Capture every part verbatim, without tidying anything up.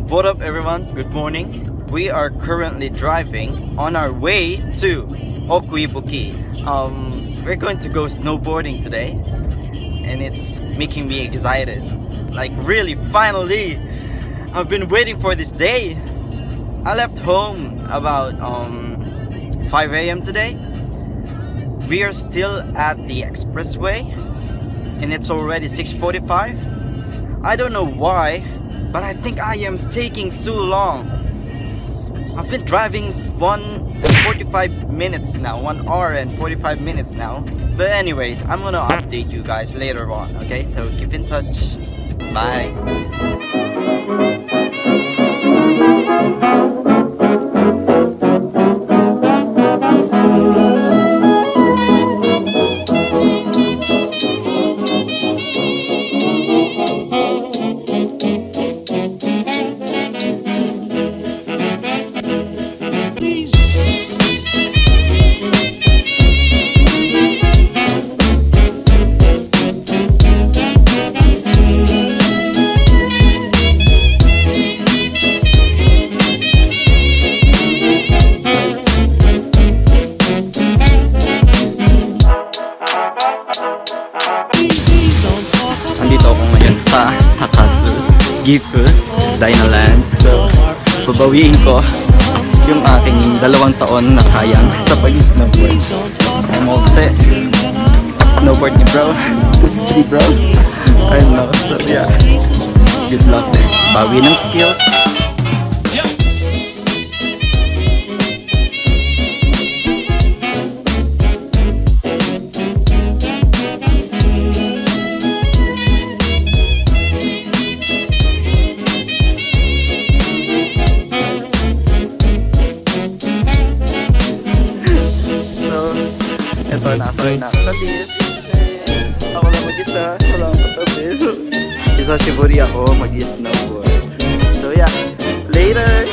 What up everyone, good morning. We are currently driving on our way to Okuibuki. Um, we're going to go snowboarding today and it's making me excited. Like really, finally! I've been waiting for this day. I left home about um, five A M today. We are still at the expressway and it's already six forty-five. I don't know why, but I think I am taking too long. I've been driving one forty-five minutes now, one hour and forty-five minutes now. But anyways, I'm gonna update you guys later on, okay? So keep in touch. Bye. Nandito ako ngayon sa Takasu Dynaland. So, babawiin ko yung aking dalawang taon na sayang sa pag-snowboard. I'm all set. Snowboard ni bro. Good city bro. I know. So yeah. Good luck. Bawi ng skills. Ito, nasakay na ako sa lift. Ako lang mag-isa, wala akong katabi. Isa Shiburi ako mag-snowboard. So yeah, laters!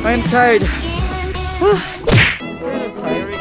I'm tired. Whew. It's kind of tiring.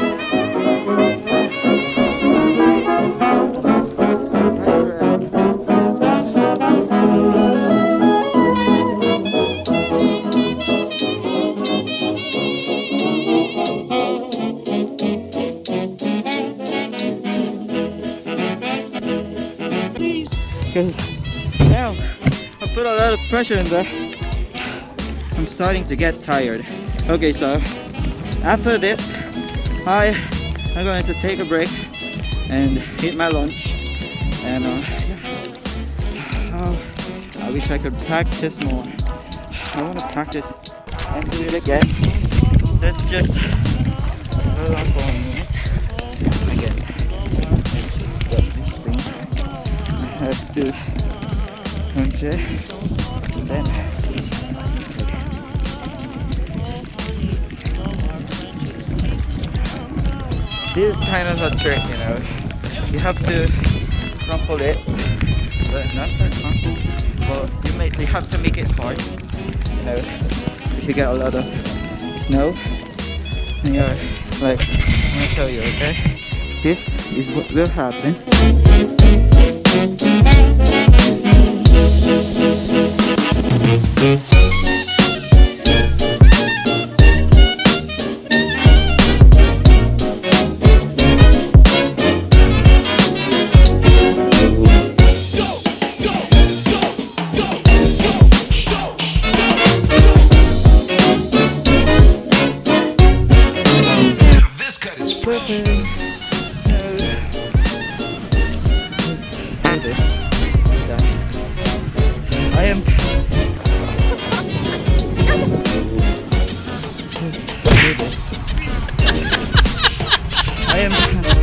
Because now I put a lot of pressure in there. I'm starting to get tired. Okay, so after this, I am going to take a break and eat my lunch. And uh, yeah. Oh, I wish I could practice more. I want to practice and do it again. Let's just hold on for a minute. Again, got this thing. I have to punch it, and then this is kind of a trick, you know. You have to crumple it, but not that crumple. Well, you may you have to make it hard, you know. If you get a lot of snow, and you're like, I'm gonna show you, okay? This is what will happen. I am I am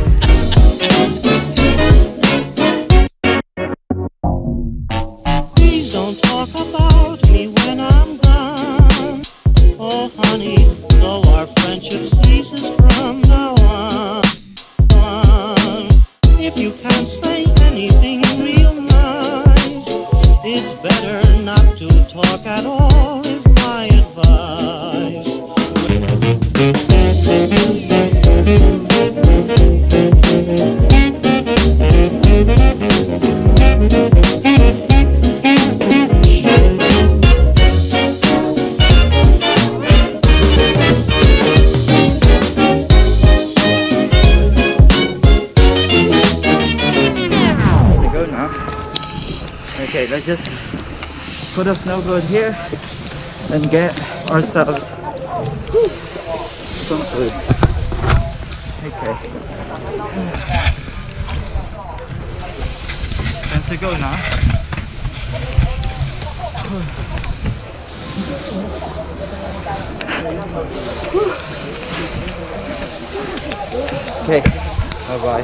Please don't talk about me when I'm gone. Oh honey, though our friendship ceases from now on. If you can't say anything real nice, it's better not to talk at all, is my advice. Okay, let's just put a snowboard here and get ourselves whew, some food. Okay. Time to go now. Okay, bye bye.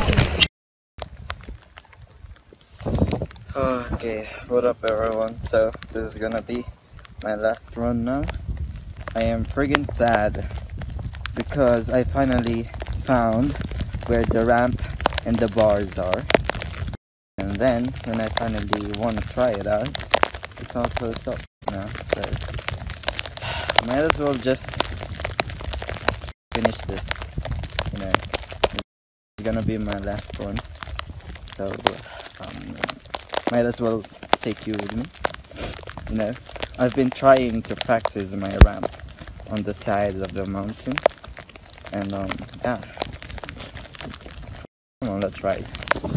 Okay, what up everyone? So this is gonna be my last run now. I am friggin' sad because I finally found where the ramp and the bars are, and then when I finally want to try it out, it's all closed up now, so might as well just finish this, you know. It's gonna be my last one, so um, might as well take you with me. You know, I've been trying to practice my ramp on the side of the mountains, and um, yeah. Come on, let's ride.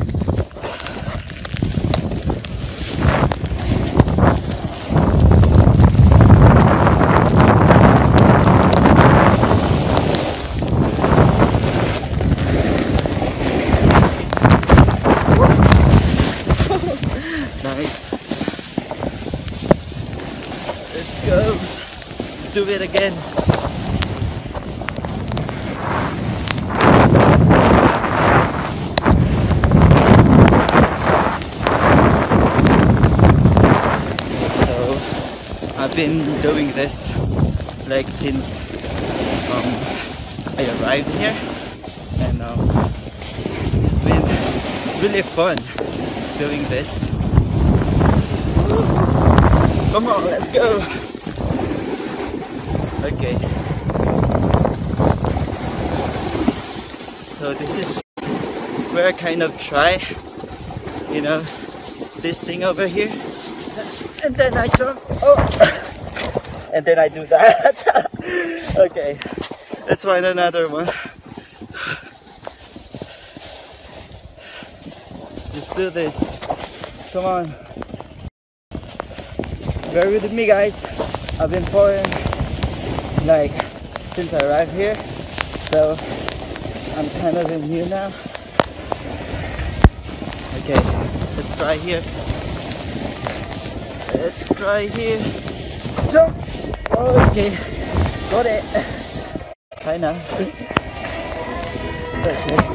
Nice. Let's go. Let's do it again. So I've been doing this like since um, I arrived here, and um, it's been really fun doing this. Come on, let's go. Okay. So this is where I kind of try, you know, this thing over here. And then I jump. Oh! And then I do that. Okay. Let's find another one. Let's do this. Come on. Bear with me, guys. I've been pouring like since I arrived here, so I'm kind of in here now. Okay, let's try here. Let's try here. Jump! Okay, got it. Kinda. Okay.